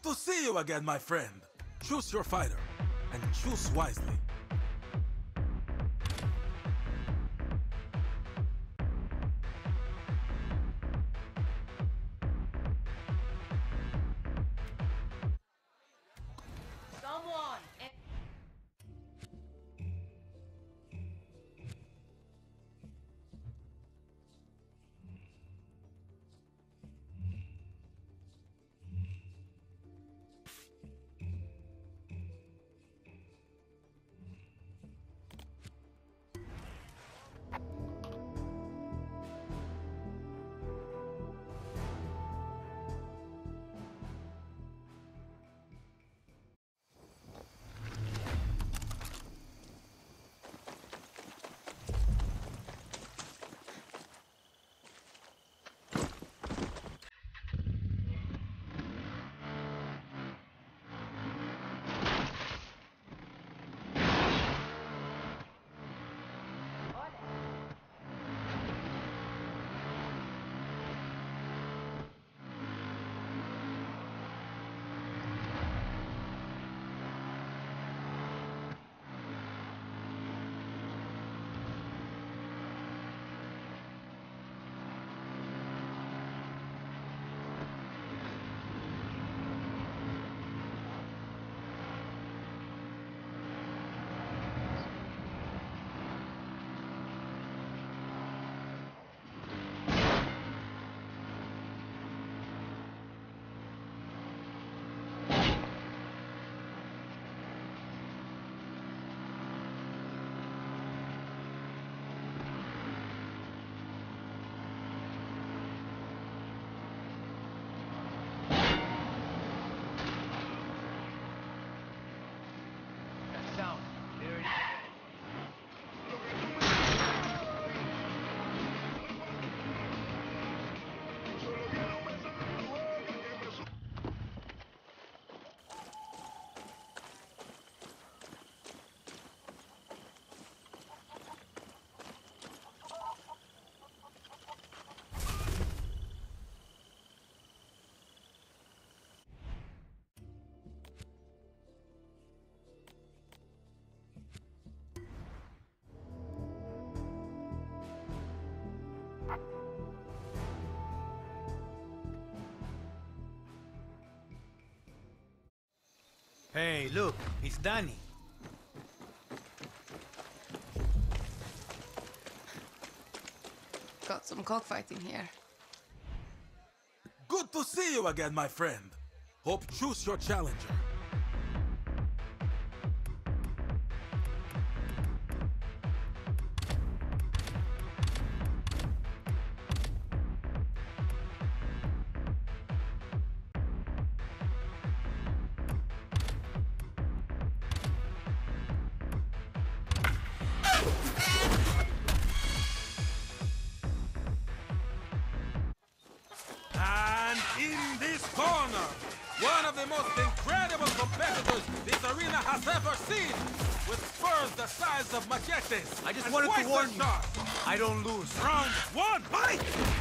to see you again, my friend. Choose your fighter, and choose wisely. Hey, look, it's Danny. Got some cockfighting here. Good to see you again, my friend. Hope choose your challenger. And in this corner, one of the most incredible competitors this arena has ever seen, with spurs the size of machetes. I just and wanted to twice warn as you, sharp. I don't lose. Round one, fight!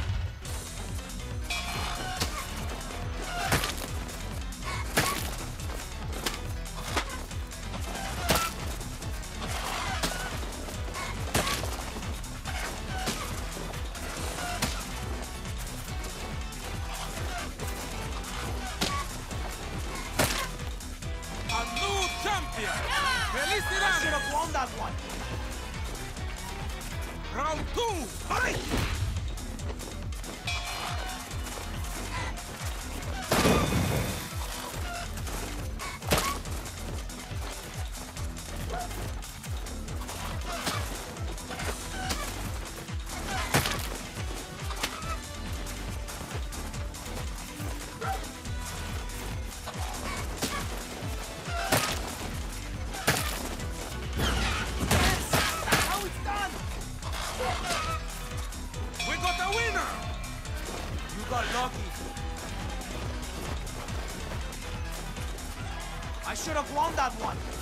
Champion! Felicidades! Should have won that one. Round two, fight! got lucky. I should have won that one.